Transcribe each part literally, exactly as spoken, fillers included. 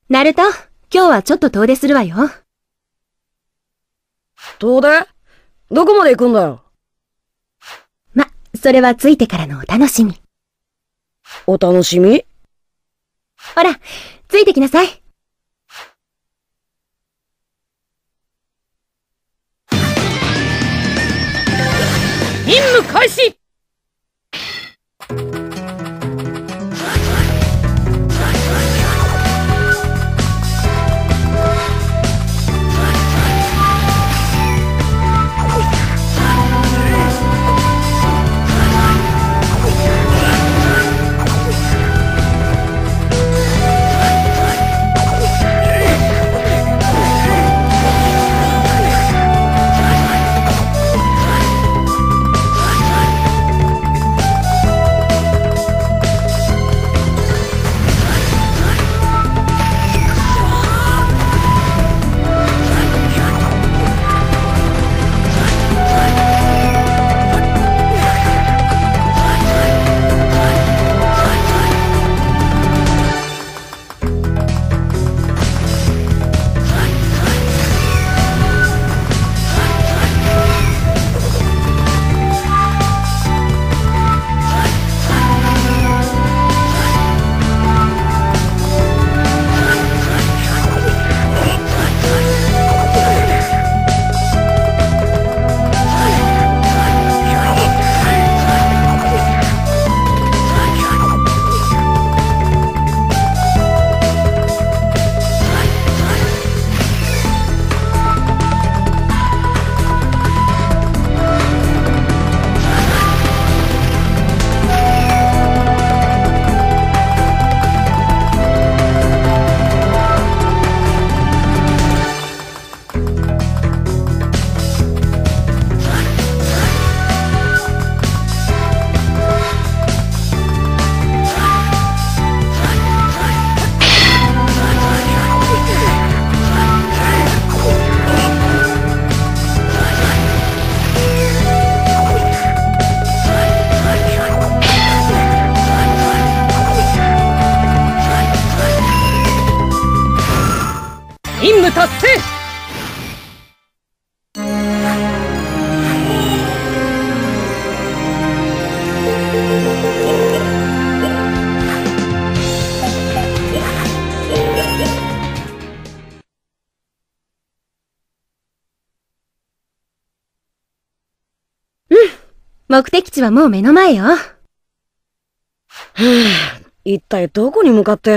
ナルト、今日はちょっと遠出するわよ。 遠出？どこまで行くんだよ。 ま、それはついてからのお楽しみ。 お楽しみ？ ほら、ついてきなさい。 任務開始！任務達成！ うん、目的地はもう目の前よ。はぁ、一体どこに向かって。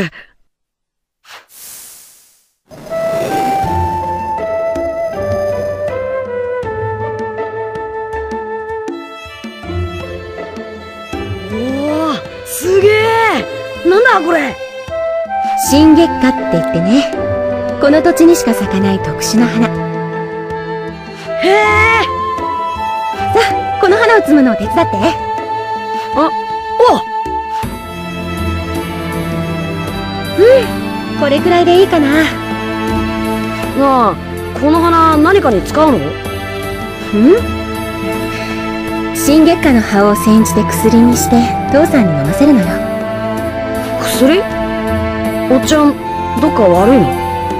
すげえ！なんだこれ！ 新月花って言ってね、この土地にしか咲かない特殊な花。 へえ！ さあ、この花を摘むのを手伝って。 あ、 お！うん、これくらいでいいかな。 なあ、この花何かに使うの？ん？ 新月花の葉を煎じて薬にして父さんに飲ませるのよ。 薬？おっちゃん、どっか悪いの？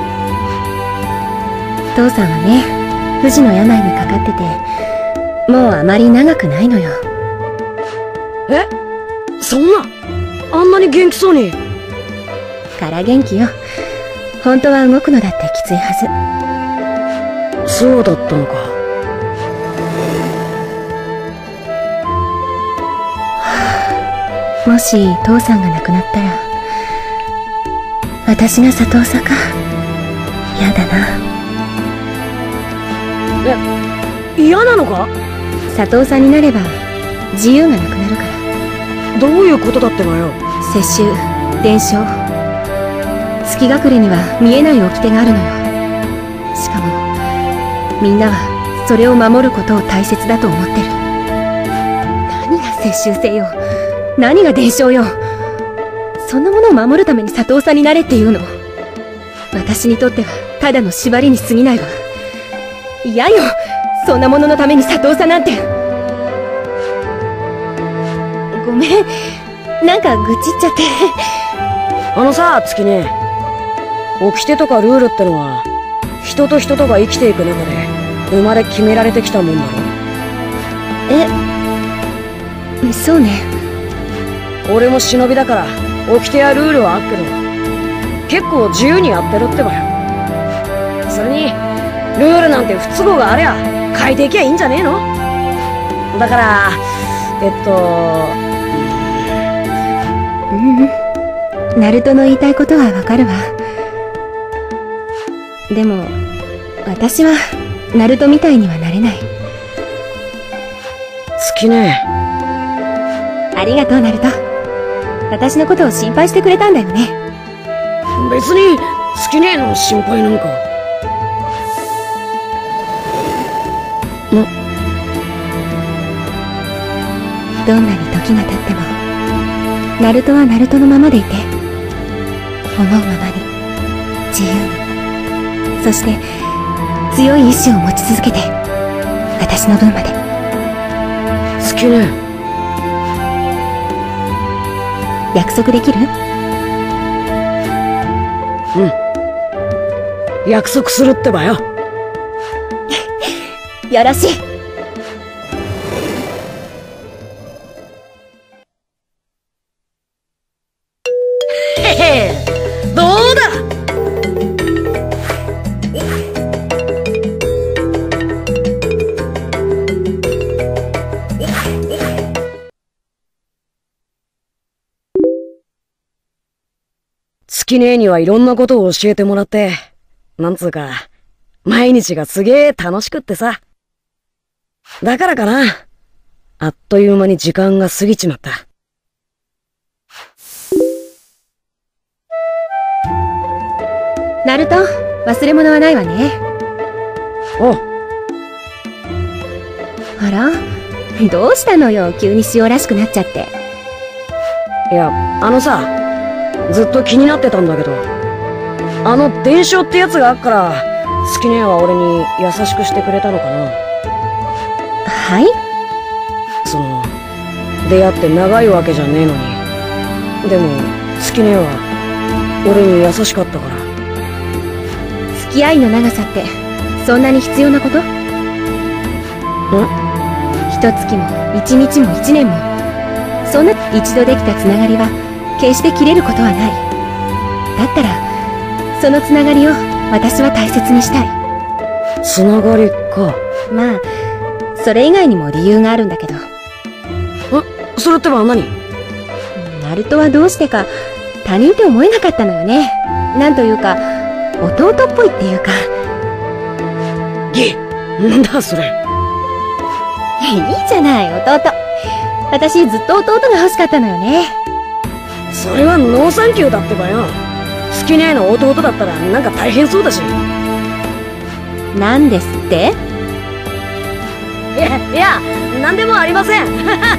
父さんはね、不治の病にかかってて、もうあまり長くないのよ。 え？そんな、あんなに元気そうに。 から元気よ。本当は動くのだってきついはず。そうだったのか。 もし父さんが亡くなったら、私が佐藤さか。嫌だな。 え、嫌なのか？ 佐藤さんになれば自由がなくなるから。 どういうことだってばよ。 接収、伝承、月隠れには見えない掟があるのよ。しかもみんなはそれを守ることを大切だと思ってる。何が接収せよ、何が伝承よ。そんなものを守るために佐藤さんになれっていうの？私にとってはただの縛りに過ぎないわ。嫌よ、そんなもののために佐藤さんなんて。ごめん、なんか愚痴っちゃって。 あのさ、月音。 掟とかルールってのは、人と人とが生きていく中で、生まれ決められてきたもんだろ。 え、そうね。 俺も忍びだから、掟やルールはあっけど、結構自由にやってるってばよ。それに、ルールなんて不都合がありゃ、変えていきゃいいんじゃねえの？だから、えっと、 うん、ナルトの言いたいことはわかるわ。でも、私は、ナルトみたいにはなれない。 月ね。 ありがとう、ナルト。私のことを心配してくれたんだよね。 別に、月ねえの心配なんか。な、 どんなに時が経っても、ナルトはナルトのままでいて、思うままに、自由に、そして強い意志を持ち続けて、私の分まで。 月ね。 約束できる？ うん。約束するってばよ。 よろしい。 へへ、どうだ。月姉にはいろんなことを教えてもらって、なんつうか、毎日がすげえ楽しくってさ。だからかな。あっという間に時間が過ぎちまった。 ナルト、忘れ物はないわね。 おう。 あら？どうしたのよ、急に塩らしくなっちゃって。 いや、あのさ、ずっと気になってたんだけど、あの伝承ってやつがあっから、月姉は俺に優しくしてくれたのかな。 はい？ その、出会って長いわけじゃねえのに。でも、月姉は、俺に優しかったから。 付き合いの長さって、そんなに必要なこと？ん？一月も、一日も一年も、そんな、一度できたつながりは、決して切れることはない。だったら、そのつながりを、私は大切にしたい。 つながりか。 まあ、それ以外にも理由があるんだけど。 え、それってば何？ ナルトはどうしてか、他人って思えなかったのよね。なんというか、弟っぽいっていうか。 げ、なんだそれ。 いいじゃない、弟。私ずっと弟が欲しかったのよね。 それはノーサンキューだってばよ。月姉の弟だったらなんか大変そうだし。 なんですって？ いや、いや、なんでもありません。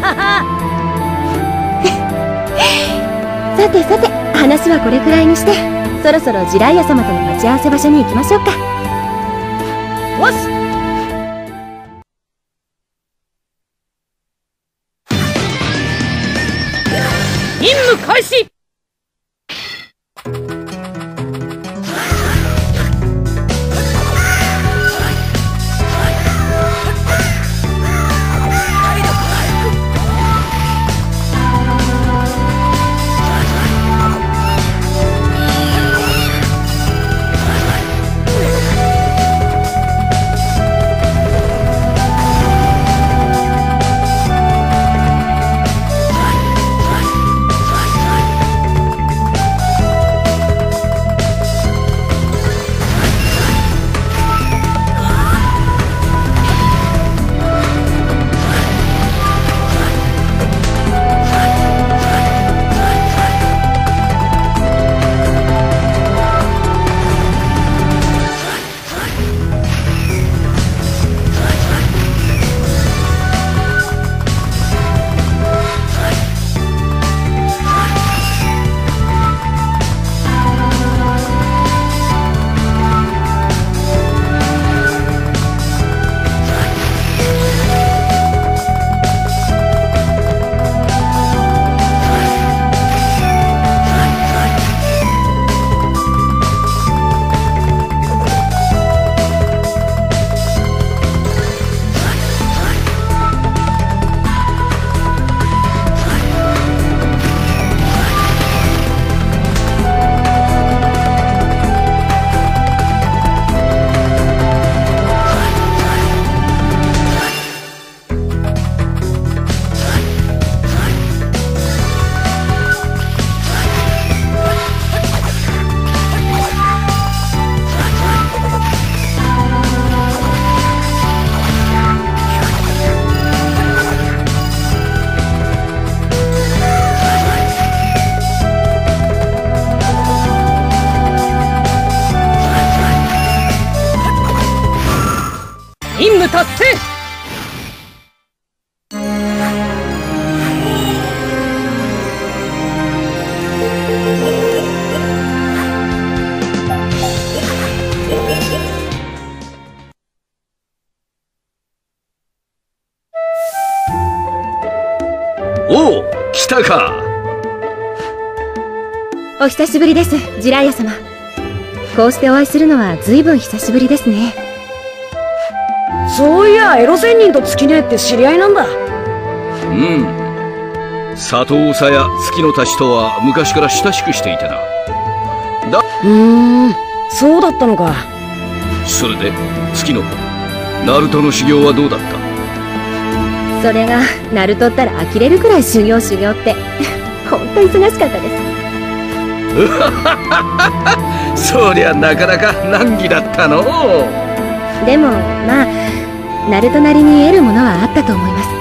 さてさて、話はこれくらいにして、そろそろジライア様との待ち合わせ場所に行きましょうか。 おっす。任務開始。 お久しぶりです、ジライア様。こうしてお会いするのは随分久しぶりですね。 そういや、エロ仙人と月音って知り合いなんだ。 うん。佐藤さや月野たちとは昔から親しくしていてな。だうーん、そうだったのか。 それで月野、ナルトの修行はどうだった？ それがナルトったら呆れるくらい修行修行ってほんと忙しかったです。 そりゃなかなか難儀だったの。 でもまあナルトなりに得るものはあったと思います。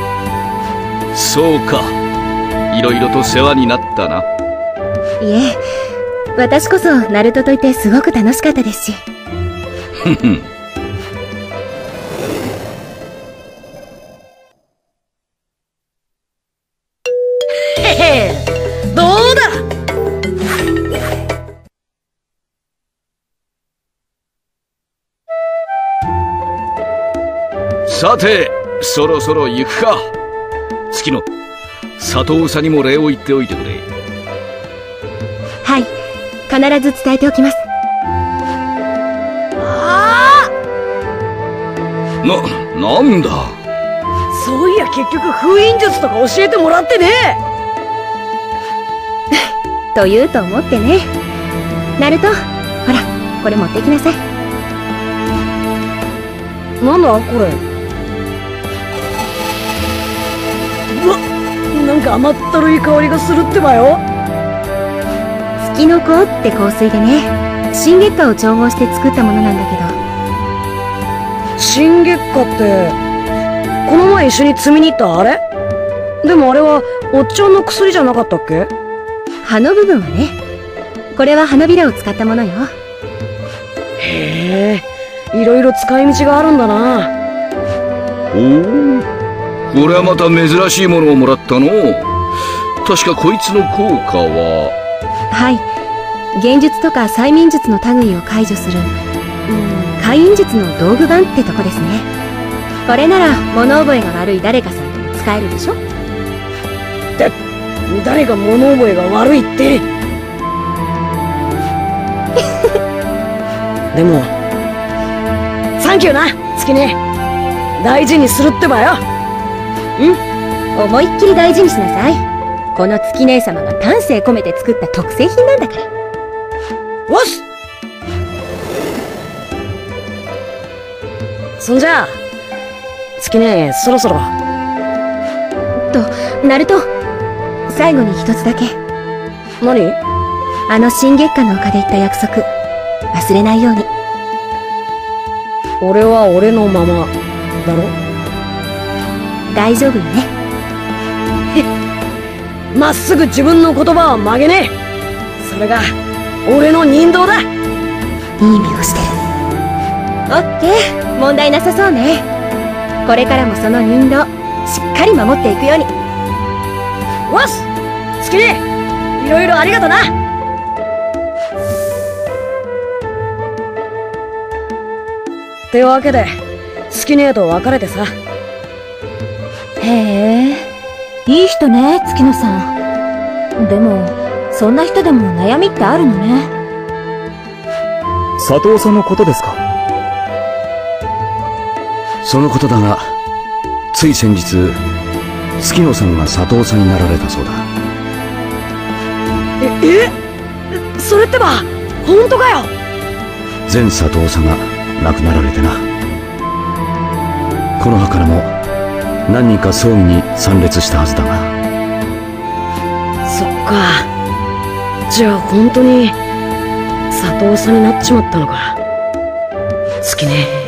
そうか、いろいろと世話になったな。 いえ、私こそナルトといてすごく楽しかったですし。 ふふどうだ。 さて、そろそろ行くか。月野、佐藤さんにも礼を言っておいてくれ。 はい、必ず伝えておきます。 ああ、な、なんだ。 そういや、結局封印術とか教えてもらってねえ。 と言うと思ってね。ナルト、ほら、これ持ってきなさい。 なんだこれ。うわ、なんか甘ったるい香りがするってばよ。 月の子って香水でね、新月花を調合して作ったものなんだけど。 新月花ってこの前一緒に摘みに行ったあれ？でもあれはおっちゃんの薬じゃなかったっけ？ 葉の部分はね。これは花びらを使ったものよ。 へえ、いろいろ使い道があるんだな。 おお、これはまた珍しいものをもらったの。確かこいつの効果は。 はい、幻術とか催眠術の類を解除する、うん、開運術の道具版ってとこですね。これなら物覚えが悪い誰かさんでも使えるでしょ。 だ、誰が物覚えが悪いって。でもサンキューな月音、大事にするってばよ。 うん、思いっきり大事にしなさい。この月姉様が丹精込めて作った特製品なんだから。 よし。そんじゃあ月音、そろそろ。 と、ナルト、最後に一つだけ。 何？ あの新月下の丘で言った約束、忘れないように。 俺は俺のままだろ。 大丈夫よね。 まっすぐ自分の言葉は曲げねえ。それが俺の人道だ。 いい目をしてる。オッケー、問題なさそうね。これからもその人道しっかり守っていくように。 わし月音、いろいろありがとな。ってわけで月音と別れてさ。 へえ、いい人ね、月野さん。でもそんな人でも悩みってあるのね。 佐藤さんのことですか？ そのことだが、つい先日月野さんが佐藤さんになられたそうだ。 え、え、それってば本当かよ。 前佐藤さんが亡くなられてな。この葉からも何人か葬儀に参列したはずだが。 そっか、じゃあ本当に佐藤さんになっちまったのか月音。